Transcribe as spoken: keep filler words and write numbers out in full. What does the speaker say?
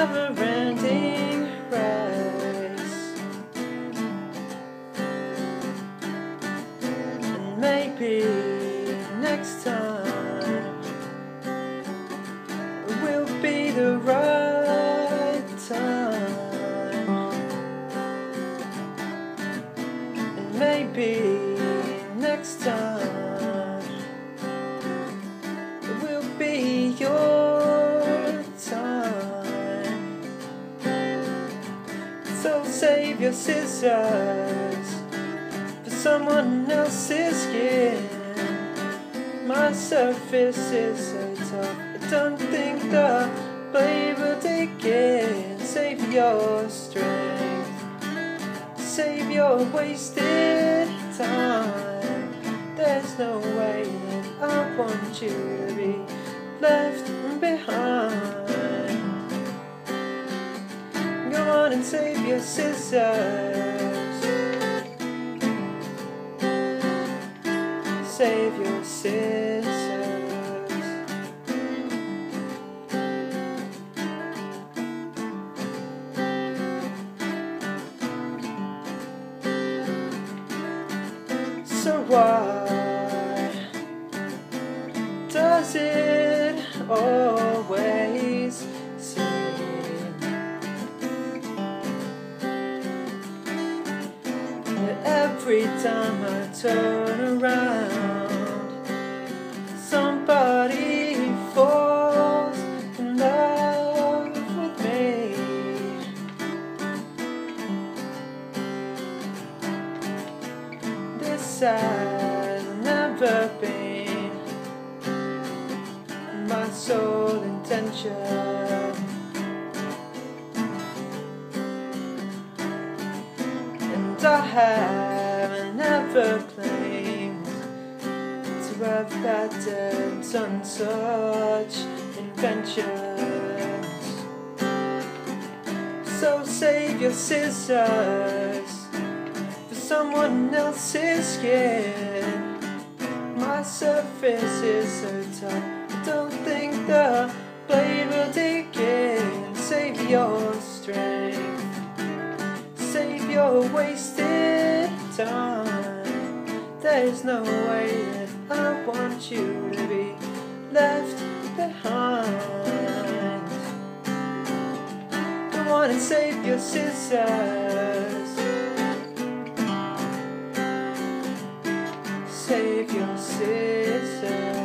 never-ending race. And maybe next time will be the right time. And maybe next time will be your time. So save your scissors for someone else's skin. My surface is so tough, I don't think the blade will dig in. Save your strength, save your wasted time. There's no way that I want you to be left behind. Go on and save your scissors, save your scissors. So why does it always seem that every time I turn around, somebody falls in love with me? This has never been my sole intention, and I have never claimed to have patents on such inventions. So save your scissors for someone else's skin. My surface is so tough, I don't think the blade will dig in. Save your strength, save your wasted time. There's no way that I want you to be left behind. Go on and save your scissors, save your scissors.